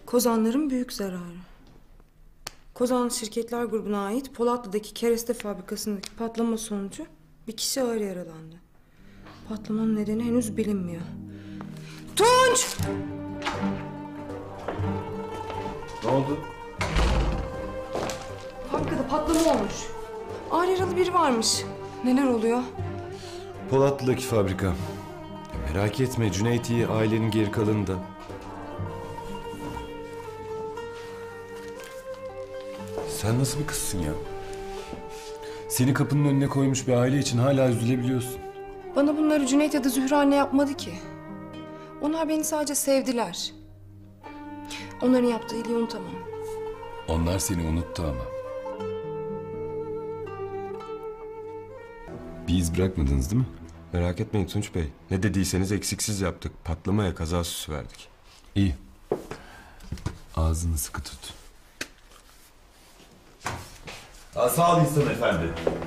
Kozanların büyük zararı. Kozan Şirketler Grubu'na ait Polatlı'daki kereste fabrikasındaki patlama sonucu bir kişi ağır yaralandı. Patlamanın nedeni henüz bilinmiyor. Tunç! Ne oldu? Fabrikada patlama olmuş. Ağır yaralı biri varmış. Neler oluyor? Polatlı'daki fabrika. Merak etme, Cüneyt iyi, ailenin geri kalanı da. Sen nasıl bir kızsın ya? Seni kapının önüne koymuş bir aile için hala üzülebiliyorsun. Bana bunları Cüneyt ya da Zühre anne yapmadı ki. Onlar beni sadece sevdiler. Onların yaptığı iyiliği unutamam. Onlar seni unuttu ama. Bir iz bırakmadınız değil mi? Merak etmeyin Tunç Bey. Ne dediyseniz eksiksiz yaptık. Patlamaya kaza süsü verdik. İyi. Ağzını sıkı tut. Sağ ol İhsan Efendi.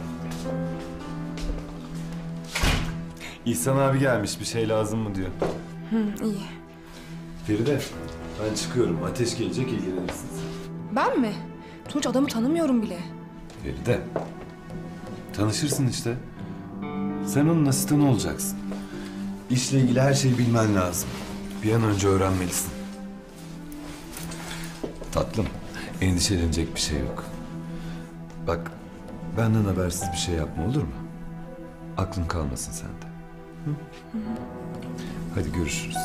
İhsan abi gelmiş, bir şey lazım mı diyor. İyi. Feride, ben çıkıyorum. Ateş gelecek, ilgilenirsin sen. Ben mi? Tunç, adamı tanımıyorum bile. Feride, tanışırsın işte. Sen onun asistanı olacaksın. İşle ilgili her şeyi bilmen lazım. Bir an önce öğrenmelisin. Tatlım, endişelenecek bir şey yok. Bak, benden habersiz bir şey yapma, olur mu? Aklın kalmasın sende. Hı? Hadi görüşürüz.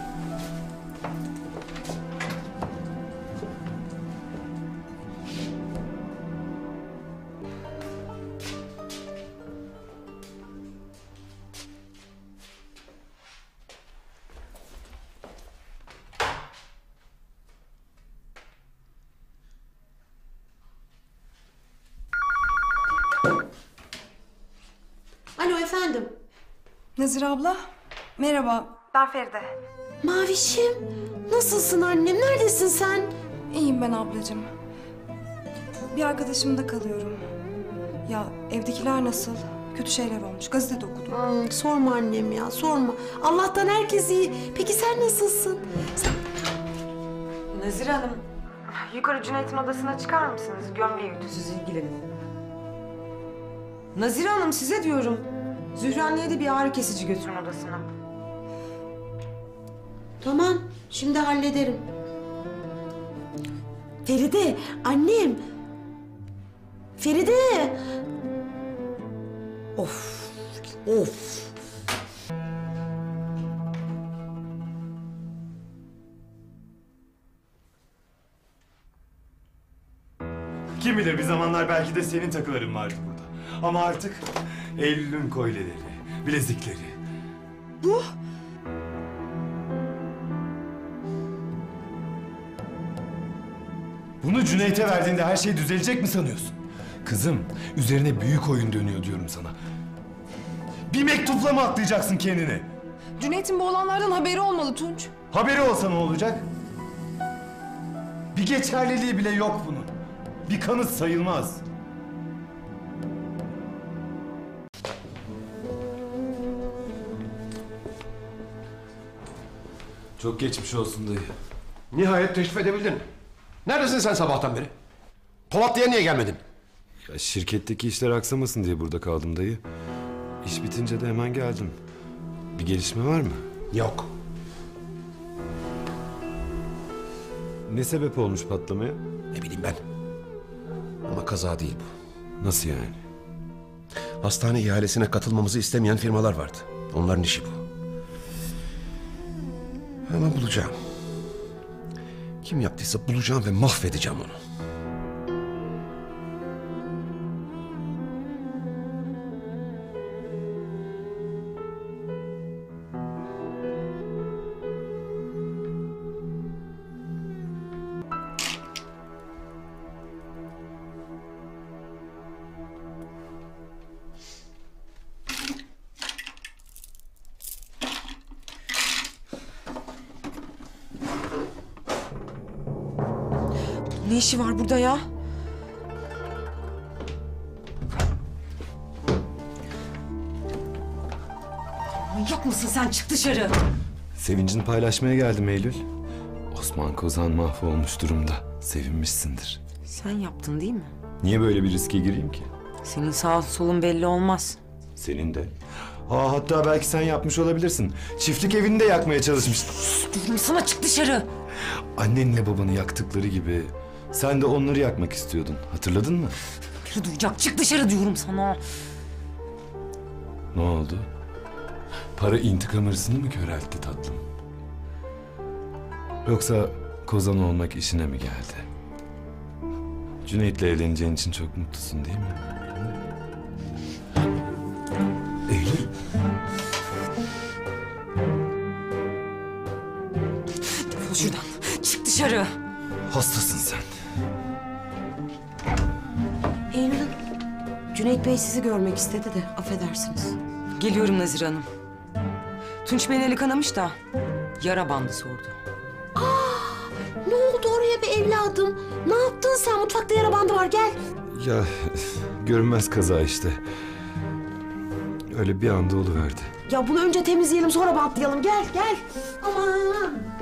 Alo efendim. Nazire abla, merhaba. Ben Feride. Mavişim, nasılsın annem? Neredesin sen? İyiyim ben ablacığım. Bir arkadaşımda kalıyorum. Ya evdekiler nasıl? Kötü şeyler olmuş. Gazetede okudum. Sorma annem ya, sorma. Allah'tan herkes iyi. Peki sen nasılsın? Nazire Hanım, Yukarı Cüneyt'in odasına çıkar mısınız? Gömleği ütüsü. siz ilgilenin. Nazire Hanım size diyorum. Zühre anneye de bir ağrı kesici götürün odasına. Tamam, şimdi hallederim. Feride, annem. Feride. Of, of. Kim bilir, bir zamanlar belki de senin takıların vardı burada. Ama artık Eylül'ün kolyeleri, bilezikleri. Bunu Cüneyt'e verdiğinde her şey düzelecek mi sanıyorsun? Kızım, üzerine büyük oyun dönüyor diyorum sana. Bir mektupla mı atlayacaksın kendini? Cüneyt'in bu olanlardan haberi olmalı Tunç. Haberi olsa ne olacak? Bir geçerliliği bile yok bunun. Bir kanıt sayılmaz. Çok geçmiş olsun dayı. Nihayet teşrif edebildin. Neredesin sen sabahtan beri? Polatlı'ya niye gelmedin? Ya şirketteki işler aksamasın diye burada kaldım dayı. İş bitince de hemen geldim. Bir gelişme var mı? Yok. Ne sebep olmuş patlamaya? Ne bileyim ben. Ama kaza değil bu. Nasıl yani? Hastane ihalesine katılmamızı istemeyen firmalar vardı. Onların işi bu. Ama bulacağım. Kim yaptıysa bulacağım ve mahvedeceğim onu. Ne işi var burada ya? Manyak mısın sen? Çık dışarı. Sevincini paylaşmaya geldim Eylül. Osman Kozan mahvolmuş durumda. Sevinmişsindir. Sen yaptın değil mi? Niye böyle bir riske gireyim ki? Senin sağ solun belli olmaz. Senin de. Hatta belki sen yapmış olabilirsin. Çiftlik evini de yakmaya çalışmıştın. Diyorum sana, çık dışarı. Annenle babanı yaktıkları gibi sen de onları yakmak istiyordun. Hatırladın mı? Biri duyacak, çık dışarı diyorum sana. Ne oldu? Para intikam hırsını mı köreltti tatlım? Yoksa Kozan olmak işine mi geldi? Cüneyt'le evleneceğin için çok mutlusun değil mi? Eylül. Defol şuradan, çık dışarı. Hastasın sen. Eylül Hanım, Cüneyt Bey sizi görmek istedi de affedersiniz. Geliyorum Nazire Hanım. Tunç Bey'in eli kanamış da yara bandı sordu. Ne oldu oraya be evladım? Ne yaptın sen? Mutfakta yara bandı var, gel. Ya görünmez kaza işte. Öyle bir anda oluverdi. Ya bunu önce temizleyelim sonra bantlayalım. Gel gel. Aman.